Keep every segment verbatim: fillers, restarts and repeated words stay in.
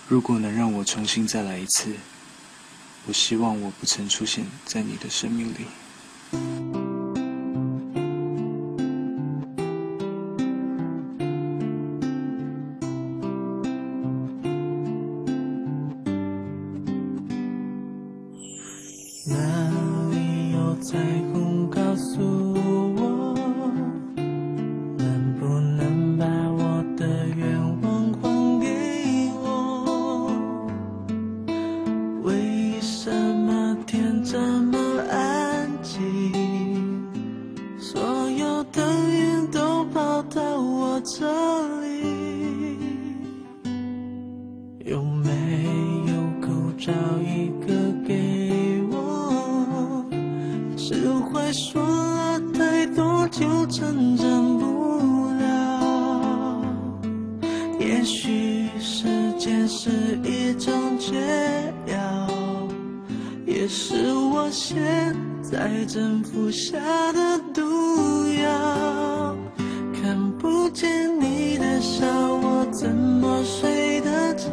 如果能让我重新再来一次，我希望我不曾出现在你的生命里。 哪里有彩虹告诉我，能不能把我的愿望还给我？为什么天这么安静，所有的云都跑到我这里？有没有口罩一个给我？是会说了太多就成长不了。也许时间是一种解药，也是我现在正服下的毒药。看不见你的笑，我怎么睡得着？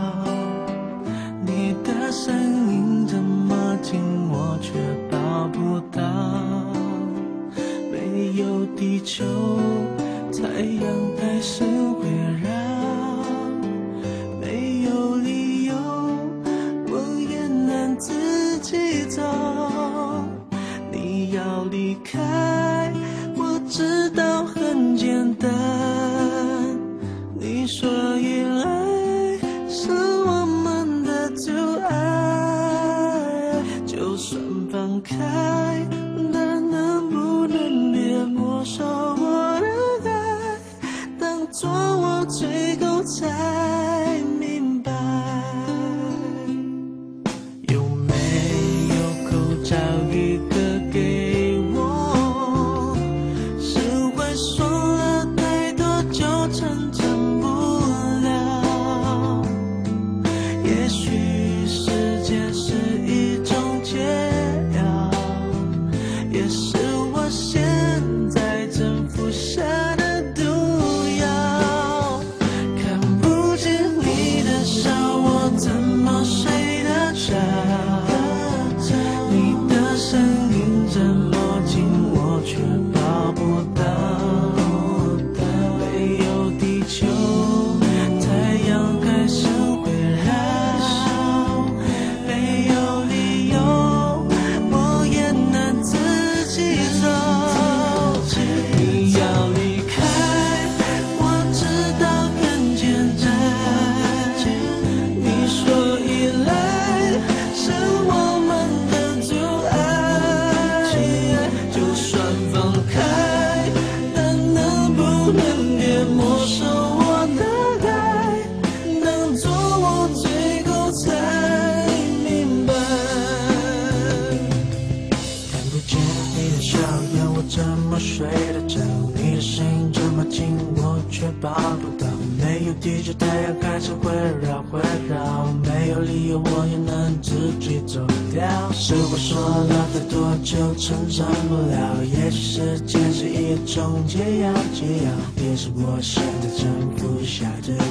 你的声音这么近，我却抱不到。没有地球，太阳还是会绕。没有理由，我也能自己走。你要离开，我知道很简单。你说依赖是我们的阻碍，就算放开，但能不能别没收我的爱？当作我最后才明白。有没有口罩一个给我？是会说了太多就成长不了。也许时间是一种解药，也是我现在正服下的毒药。看不见你的笑，我怎么睡得着？你的声音这么近，我却抱不到。没有地球，太阳还是会绕。没有理由，我也能自己走。你要离开，我知道很简单。你说依赖是我们的阻碍，就算放开，但能不能别没收我的爱？当作我最后才明白。看不见你的笑，要我怎么睡得着？你的声音这么近，我却抱不到。没有地球，太阳还是会绕会绕。没有理由，我也能自己走掉。是我说了太多就成长不了。也许时间是一种解药，解药也是我现在正服下的